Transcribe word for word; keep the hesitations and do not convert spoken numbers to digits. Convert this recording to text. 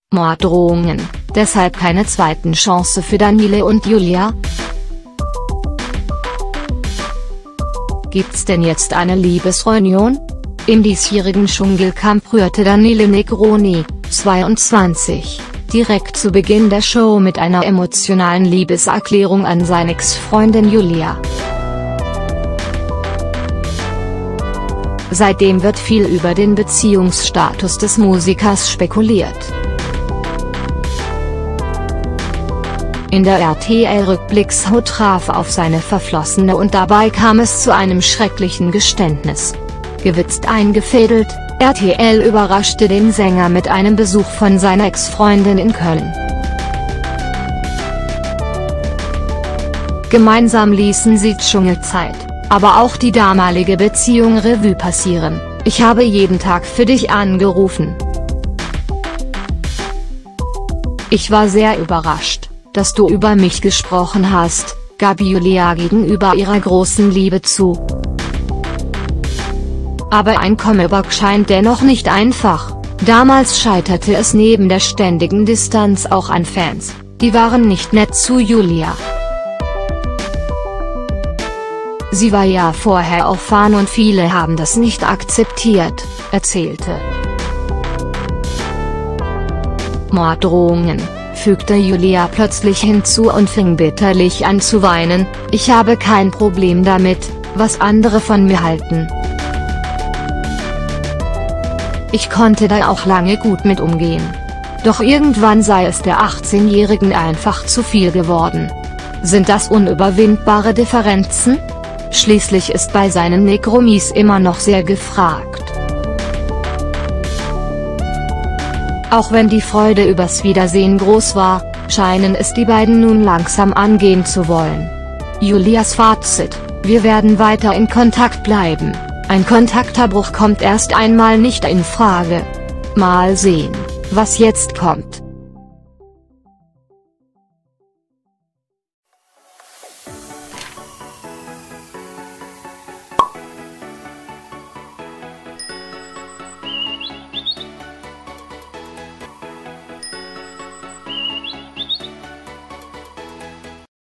Morddrohungen, deshalb keine zweiten Chance für Daniele und Julia? Gibt's denn jetzt eine Liebesreunion? Im diesjährigen Dschungelcamp rührte Daniele Negroni, zweiundzwanzig, direkt zu Beginn der Show mit einer emotionalen Liebeserklärung an seine Ex-Freundin Julia. Seitdem wird viel über den Beziehungsstatus des Musikers spekuliert. In der R T L-Rückblickshow traf auf seine Verflossene und dabei kam es zu einem schrecklichen Geständnis. Gewitzt eingefädelt, R T L überraschte den Sänger mit einem Besuch von seiner Ex-Freundin in Köln. Gemeinsam ließen sie Dschungelzeit, aber auch die damalige Beziehung Revue passieren. Ich habe jeden Tag für dich angerufen. Ich war sehr überrascht, dass du über mich gesprochen hast, gab Julia gegenüber ihrer großen Liebe zu. Aber ein Comeback scheint dennoch nicht einfach. Damals scheiterte es neben der ständigen Distanz auch an Fans, die waren nicht nett zu Julia. Sie war ja vorher auch Fan und viele haben das nicht akzeptiert, erzählte. Morddrohungen, fügte Julia plötzlich hinzu und fing bitterlich an zu weinen. Ich habe kein Problem damit, was andere von mir halten. Ich konnte da auch lange gut mit umgehen. Doch irgendwann sei es der achtzehnjährigen einfach zu viel geworden. Sind das unüberwindbare Differenzen? Schließlich ist bei seinen Negromis immer noch sehr gefragt. Auch wenn die Freude übers Wiedersehen groß war, scheinen es die beiden nun langsam angehen zu wollen. Julias Fazit: Wir werden weiter in Kontakt bleiben. Ein Kontaktabbruch kommt erst einmal nicht in Frage. Mal sehen, was jetzt kommt.